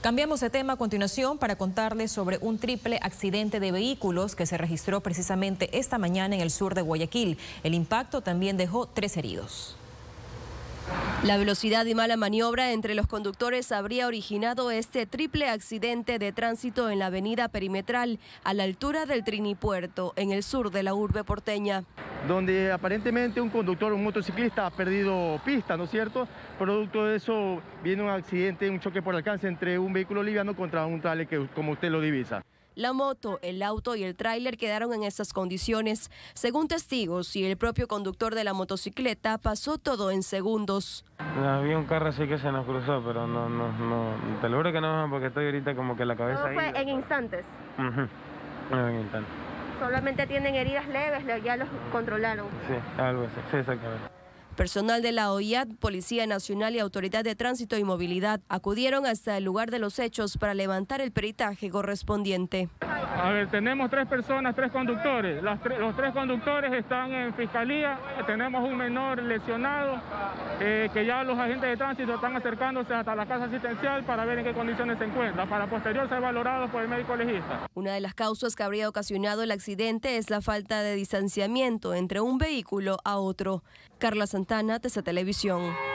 Cambiamos de tema a continuación para contarles sobre un triple accidente de vehículos que se registró precisamente esta mañana en el sur de Guayaquil. El impacto también dejó 3 heridos. La velocidad y mala maniobra entre los conductores habría originado este triple accidente de tránsito en la avenida Perimetral, a la altura del Trinipuerto, en el sur de la urbe porteña. Donde aparentemente un conductor, un motociclista, ha perdido pista, ¿no es cierto? Producto de eso viene un accidente, un choque por alcance entre un vehículo liviano contra un tráiler que, como usted lo divisa. La moto, el auto y el tráiler quedaron en estas condiciones. Según testigos y el propio conductor de la motocicleta, pasó todo en segundos. Había un carro así que se nos cruzó, pero no, te lo juro que no, porque estoy ahorita como que la cabeza ¿Todo ahí. fue en instantes? En instantes. Solamente tienen heridas leves, ya los controlaron. Sí, algo así, sí, exactamente. Personal de la OIAT, Policía Nacional y Autoridad de Tránsito y Movilidad acudieron hasta el lugar de los hechos para levantar el peritaje correspondiente. A ver, tenemos 3 personas, 3 conductores. Los 3 conductores están en fiscalía. Tenemos un menor lesionado que ya los agentes de tránsito están acercándose hasta la casa asistencial para ver en qué condiciones se encuentra, para posterior ser valorados por el médico legista. Una de las causas que habría ocasionado el accidente es la falta de distanciamiento entre un vehículo a otro. Carla Santana, TC Televisión.